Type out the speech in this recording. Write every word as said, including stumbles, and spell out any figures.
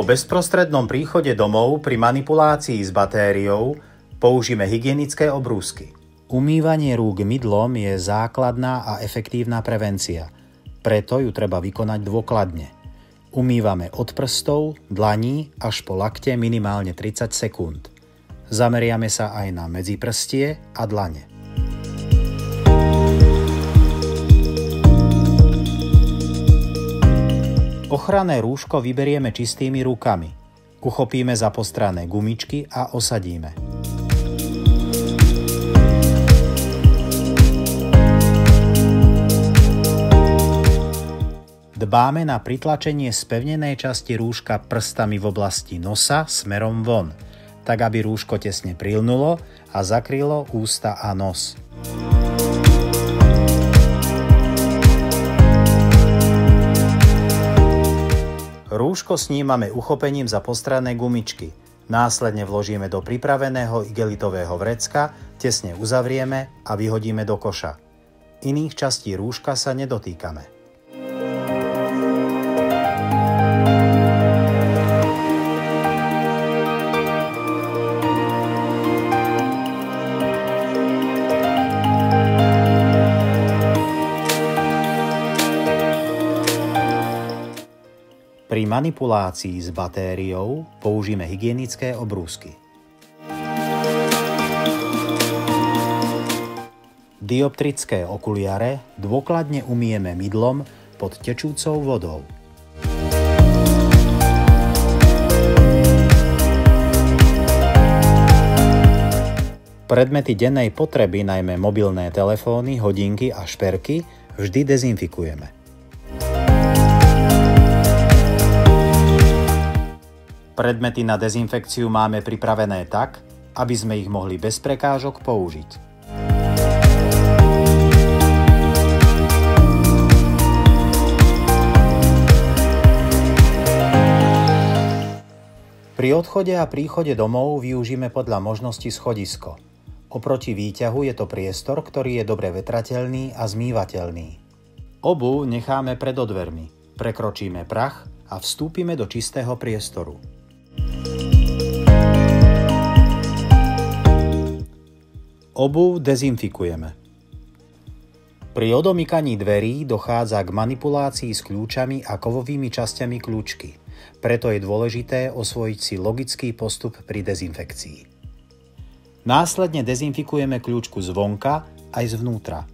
Po bezprostrednom príchode domov pri manipulácii s batériou použijeme hygienické obrúsky. Umývanie rúk mydlom je základná a efektívna prevencia, preto ju treba vykonať dôkladne. Umývame od prstov, dlaní až po lakte minimálne tridsať sekúnd. Zameriame sa aj na medziprstie a dlane. Ochranné rúško vyberieme čistými rukami. Uchopíme za postranné gumičky a osadíme. Dbáme na pritlačenie spevnenej časti rúška prstami v oblasti nosa smerom von, tak aby rúško tesne prilnulo a zakrylo ústa a nos. Rúško snímame uchopením za postranné gumičky. Následne vložíme do pripraveného igelitového vrecka, tesne uzavrieme a vyhodíme do koša. Iných častí rúška sa nedotýkame. Pri manipulácii s batériou použijeme hygienické obrúsky. Dioptrické okuliare dôkladne umyjeme mydlom pod tečúcou vodou. Predmety dennej potreby, najmä mobilné telefóny, hodinky a šperky, vždy dezinfikujeme. Predmety na dezinfekciu máme pripravené tak, aby sme ich mohli bez prekážok použiť. Pri odchode a príchode domov využíme podľa možnosti schodisko. Oproti výťahu je to priestor, ktorý je dobre vetrateľný a zmývateľný. Obuv necháme pred dvermi, prekročíme prach a vstúpime do čistého priestoru. Obuv dezinfikujeme. Pri odomykaní dverí dochádza k manipulácii s kľúčami a kovovými časťami kľúčky, preto je dôležité osvojiť si logický postup pri dezinfekcii. Následne dezinfikujeme kľúčku zvonka aj zvnútra.